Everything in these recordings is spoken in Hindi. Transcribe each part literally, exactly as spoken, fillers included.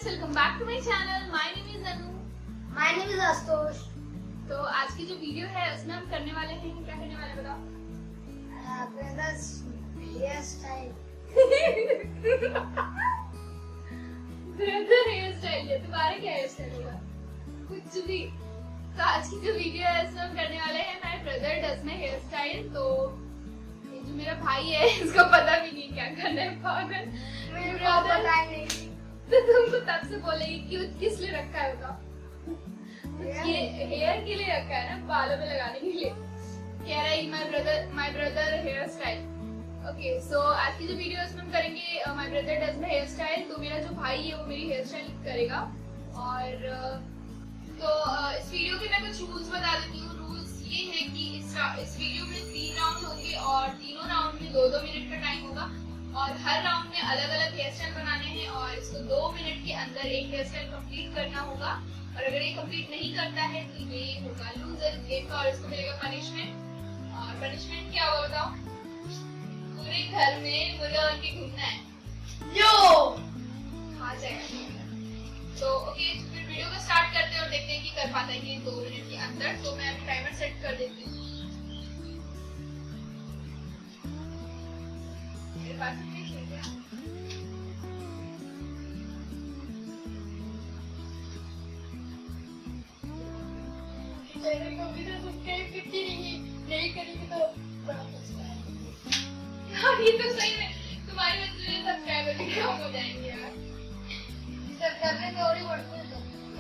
Friends, welcome back to my channel. My name is Anu. My name is Ashutosh. तो आज की जो वीडियो है उसमें हम करने वाले हैं, क्या करने वाले हैं बताओ? Brothers hairstyle. Brother hairstyle है, तुम्हारा क्या हेयर स्टाइल होगा? कुछ भी। तो आज की जो वीडियो है उसमें हम करने वाले हैं my brother does my hairstyle. तो ये जो मेरा भाई है इसको पता भी नहीं क्या करना है, पागल। मेरे को पता ही नहीं। तो तुमको तब से बोलेगी क्यों, किस लिए रखा है बताओ? ये हेयर के लिए रखा है ना, बालों में लगाने के लिए। कह रहा है my brother my brother hairstyle. Okay, so आज की जो वीडियो है उसमें हम करेंगे my brother does my hairstyle. तो मेरा जो भाई है वो मेरी हेयर स्टाइल करेगा। और तो इस वीडियो के मैं कुछ रूल्स बता देती हूँ। रूल्स ये है कि इस इस वीडियो में तीन राउंड होंगे और तीनों राउंड में दो दो मिनट का टाइम होगा और हर राउंड में अलग अलग हेयर स्टाइल बनाने हैं और इसको दो मिनट के अंदर एक हेयर स्टाइल कंप्लीट करना होगा। और अगर ये कंप्लीट नहीं करता है तो ये होगा लूजर गेम का और इसको मिलेगा पनिशमेंट। और पनिशमेंट क्या होगा बताओ? पूरे घर में मुर्गा बन के घूमना है। यो खा जाएगा। तो ओके, तो फिर वीडियो को स्टार्ट करते हैं और देखते हैं कि कर पाता है कि दो मिनट के अंदर। तो मैं अभी टाइमर सेट कर देती हूँ। मेरे पास में है क्या? चैनल को भी तो सब्सक्राइब करती रहिए, नहीं करेंगे तो बड़ा पछताएंगे। हाँ, ये तो सही है, तुम्हारी वजह से सब्सक्राइबर भी कम हो जाएंगे यार। करने में और ही बढ़ते हैं तो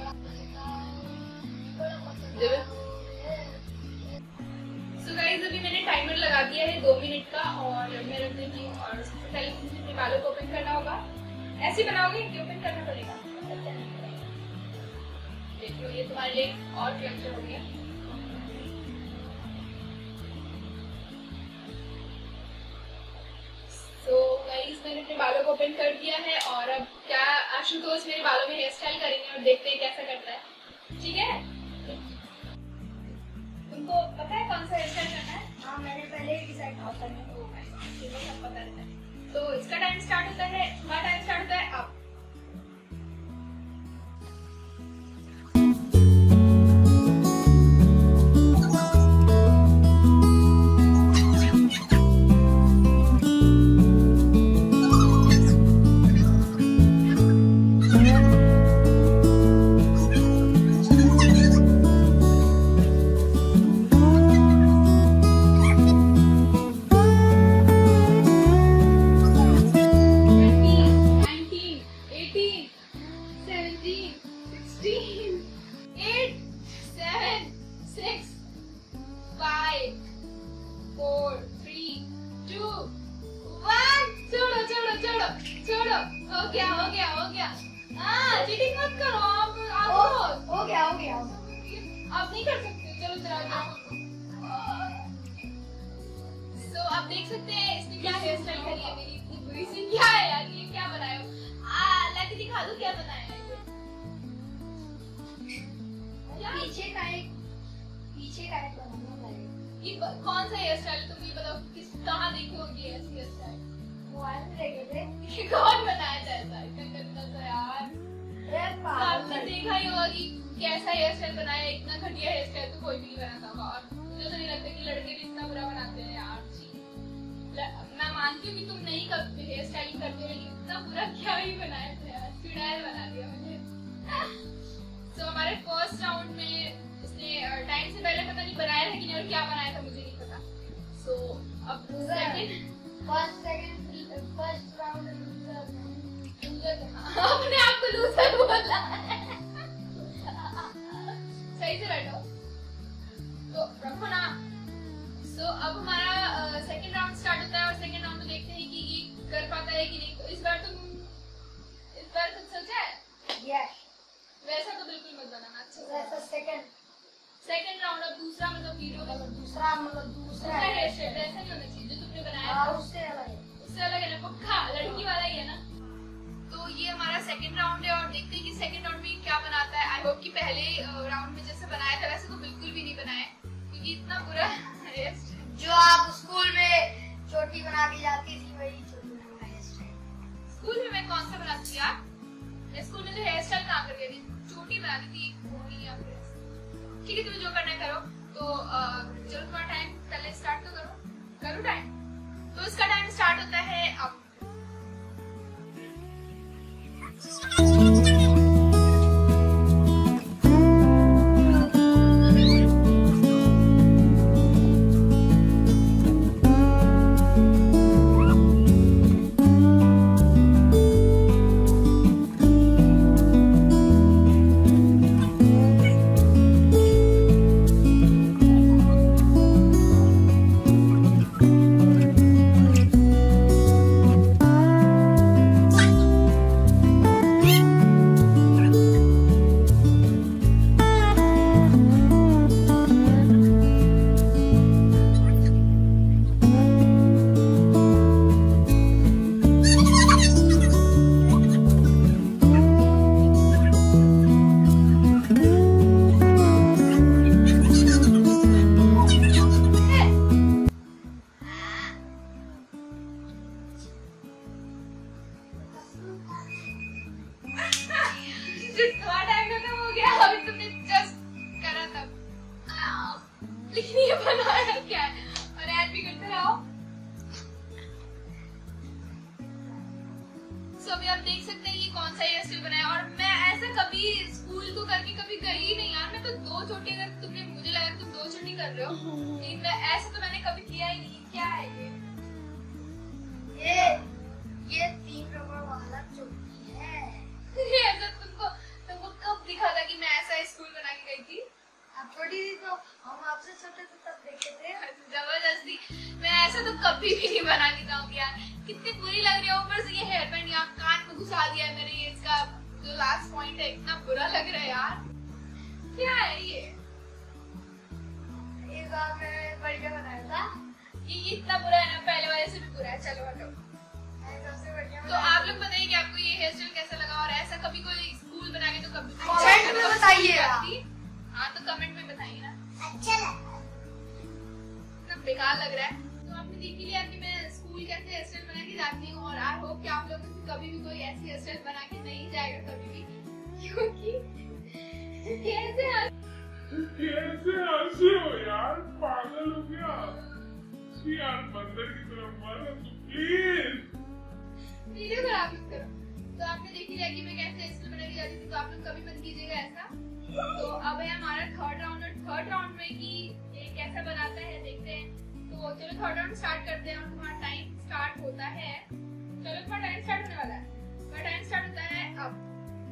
सो गाइस, अभी मैंने टाइमर लगा दिया है दो मिनट का और मैं रख देती हूँ। और सबसे पहले मुझे अपने बालों को ओपन करना होगा। ऐसे बनाओगे कि ओपन करना पड़ेगा? देखो, ये तुम्हारे लिए और क्लचर हो गया। तो गाइस, मैंने अपने बालों को ओपन कर दिया है और अब क्या आशुतोष मेरे बालों में हेयर स्टाइल करेंगे और देखते हैं कैसा करता है। ठीक है? तुमको पता है कौन सा हेयर स्टाइल करना है? हाँ, मैंने पहले ही डिसाइड होता है। ओ माय गॉड, ये सब पता रहता है। तो इसका टाइम स्टार्ट होता है, तुम्हारा टाइम स्टार्ट होता है अब। हो गया हो गया हो गया। हाँ, चीटिंग मत करो आप। आप हो गया हो गया आप नहीं कर सकते। चलो चला जाओ। तो आप देख सकते हैं इसने क्या हेयर स्टाइल करी है मेरी इतनी बुरी सी। क्या है यार, ये क्या बनाया हो? आ लाके दिखा दो क्या बनाया है। क्या पीछे का एक पीछे का एक बनाना है। ये कौन सा हेयर स्टाइल तुम ये बताओ, किस कहाँ देखी होगी ऐसी हेयर स्टाइल? मोबाइल में देखे थे। कौन बनाया था ऐसा? इतना गंदा सा यार। आपने देखा ही होगा कि कैसा हेयर स्टाइल बनाया है। इतना घटिया हेयर स्टाइल तो कोई भी नहीं बनाता होगा। और मुझे तो नहीं लगता कि लड़के भी इतना बुरा बनाते हैं यार। मैं मानती हूँ कि तुम नहीं करते हेयर स्टाइलिंग करते हो, लेकिन इतना बुरा क्या ही बनाया था यार। चुड़ैल बना दिया मुझे। तो हमारे फर्स्ट राउंड में इसने टाइम से पहले पता नहीं बनाया था कि नहीं और क्या बनाया था मुझे नहीं पता। सो अब second first second first round loser. अपने आप को लूजर बोला। सही से बैठो तो रखो ना। सो so, अब हमारा सेकंड राउंड स्टार्ट होता है और सेकंड राउंड में देखते हैं कि ये कर पाता है कि नहीं। तो इस बार तुम इस बार कुछ सोचा है? यस। वैसा तो बिल्कुल मत बनाना। अच्छा वैसा सेकंड सेकंड राउंड। अब दूसरा मतलब वीडियो का दूसरा मतलब दूसरा हेयर स्टाइल वैसा नहीं होना चाहिए जो तुमने बनाया था। उससे अलग है। उससे अलग है ना, पक्का लड़की वाला ही है ना। तो ये हमारा सेकंड राउंड है और देखते हैं कि सेकंड राउंड में क्या बनाता है। आई होप कि पहले राउंड में जैसे बनाया था वैसे तो बिल्कुल भी नहीं बनाया क्योंकि इतना बुरा हेयर स्टाइल। जो आप स्कूल में चोटी बना के जाती थी वही चोटी बनाना है। स्कूल में मैं कौन सा बनाती थी यार? स्कूल में जो हेयर ठीक है तुम्हें जो करना है करो। तो अ, चलो थोड़ा टाइम पहले स्टार्ट तो करो, करो टाइम। तो इसका टाइम स्टार्ट होता है अब। लेकिन ये बनाया क्या है? और ऐड भी करते रहो। सो अभी आप देख सकते हैं ये कौन सा हेयर स्टाइल बनाया। और मैं ऐसा कभी स्कूल को करके कभी गई ही नहीं यार। मैं तो दो चोटी, अगर तुमने मुझे लगा तुम दो चोटी कर रहे हो, लेकिन ऐसा तो मैंने कभी किया ही नहीं। क्या है ये? ये ये तीन रबड़ वाला चोटी है। ये ऐसा तुमको तुमको कब दिखा था कि मैं ऐसा स्कूल बना के गई थी? आप छोटी थी तो हम आपसे छोटे थे तब देखे थे। जबरदस्ती मैं ऐसा तो कभी भी नहीं बना के जाऊंगी यार। कितनी बुरी लग रही है। ऊपर से ये हेयर बैंड यहाँ कान में घुसा दिया है मेरे। ये इसका जो लास्ट पॉइंट है इतना बुरा लग रहा है यार। क्या है ये? ये बार मैंने बढ़िया बनाया था। ये इतना बुरा है ना, पहले वाले से भी बुरा है। चलो हटो। मैंने सबसे बढ़िया तो आप लोग बताइए कि आपको ये हेयर स्टाइल कैसा लगा। और ऐसा कभी कोई स्कूल बना के तो कभी कमेंट में बताइए। हाँ तो कमेंट में बताइए ना। अच्छा लगा। इतना बेकार लग रहा है। तो आपने देख ही लिया कि मैं स्कूल कैसे हेयर स्टाइल बना के जाती हूँ। और आई होप कि आप लोग कभी भी कोई ऐसी हेयर स्टाइल बना के नहीं जाएगा कभी भी। क्योंकि कैसे कैसे हंसे हो यार, पागल हो गया यार। बंदर की तरफ मत हंसो प्लीज। वीडियो खराब मत करो। तो आपने देख ही लिया कि मैं कैसे हेयर स्टाइल बना के जाती थी। तो आप लोग कभी मत कीजिएगा ऐसा। तो अब है हमारा थर्ड राउंड। और थर्ड राउंड में कि ये कैसा बनाता है देखते हैं। तो चलो थर्ड राउंड स्टार्ट करते हैं। और तुम्हारा टाइम स्टार्ट होता है। चलो तुम्हारा टाइम स्टार्ट होने वाला है। तुम्हारा टाइम स्टार्ट होता है अब।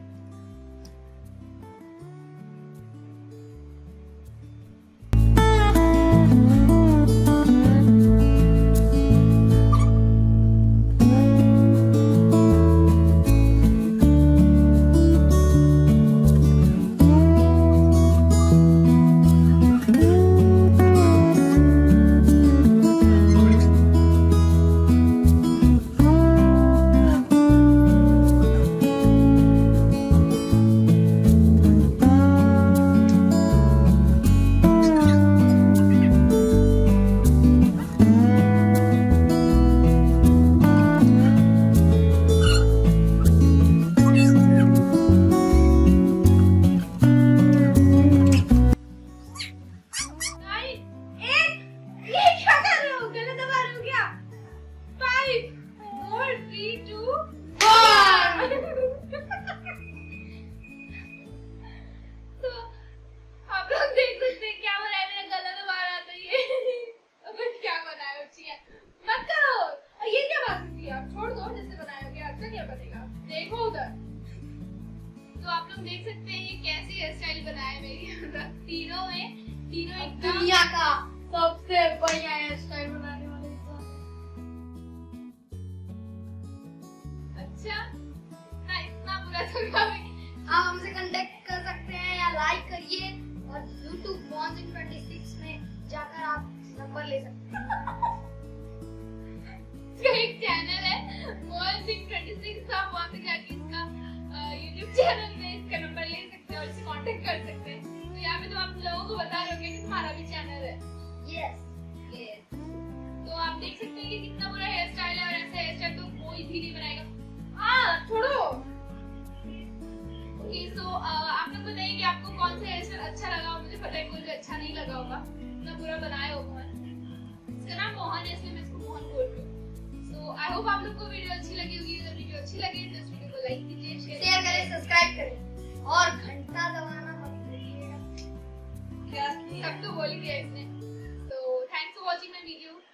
देख सकते हैं ये कैसी हेयर स्टाइल बनाया है मेरी। तीनों में तीनों एकदम दुनिया का सबसे बढ़िया हेयर स्टाइल बनाने वाले इंसान। अच्छा ना, इतना बुरा तो कभी। आप हमसे कांटेक्ट कर सकते हैं या लाइक करिए और यूट्यूब मॉर्निंग ट्वेंटी सिक्स में जाकर आप नंबर ले सकते हैं। इसका एक चैनल है मॉर्निंग ट्वेंटी सिक्स। आप वहाँ पे जाके इसका यूट्यूब चैनल में इसका नंबर ले सकते हैं और इसे कांटेक्ट कर सकते हैं। तो यहाँ पे तो आप लोगों को बता रहे होंगे कि तुम्हारा भी चैनल है। Yes yes. तो आप देख सकते हैं कि कितना बुरा हेयर स्टाइल है। और ऐसा हेयर स्टाइल तो कोई भी नहीं बनाएगा। हाँ छोड़ो। ओके सो आप लोग बताइए कि आपको कौन सा हेयर स्टाइल अच्छा लगा। मुझे पता है है इसलिए मैं इसको मोहन बोल रही हूँ। सो आई होप आप लोग को वीडियो अच्छी लगी होगी। अगर वीडियो अच्छी लगी तो इस वीडियो को लाइक कीजिए, शेयर करें, सब्सक्राइब करें और घंटा दबाना मत भूलिएगा। क्या सब तो बोल ही दिया इसने। So thanks for watching my video.